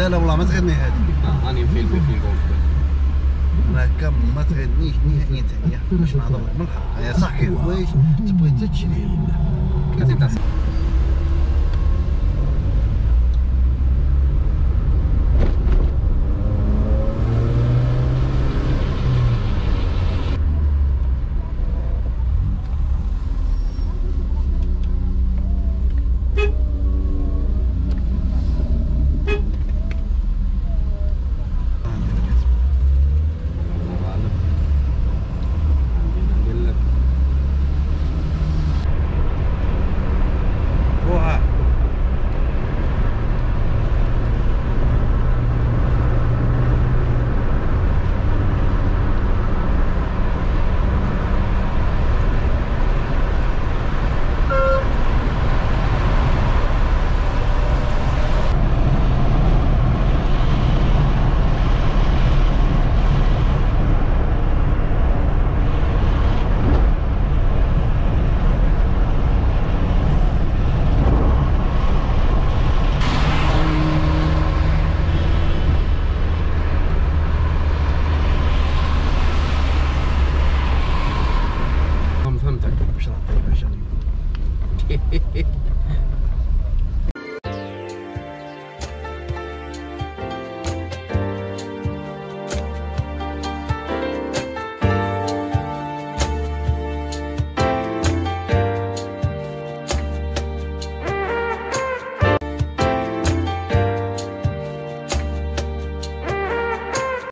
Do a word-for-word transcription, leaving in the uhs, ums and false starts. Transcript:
لا لا والله ما تغني هذه. اه راني مفيلمي في الكونفور. انا هكا ما تغنيش نهائيا ثانيه باش نهضر لك من الحق. يا صح كاين حوايج تبغي انت تشري. كتبدا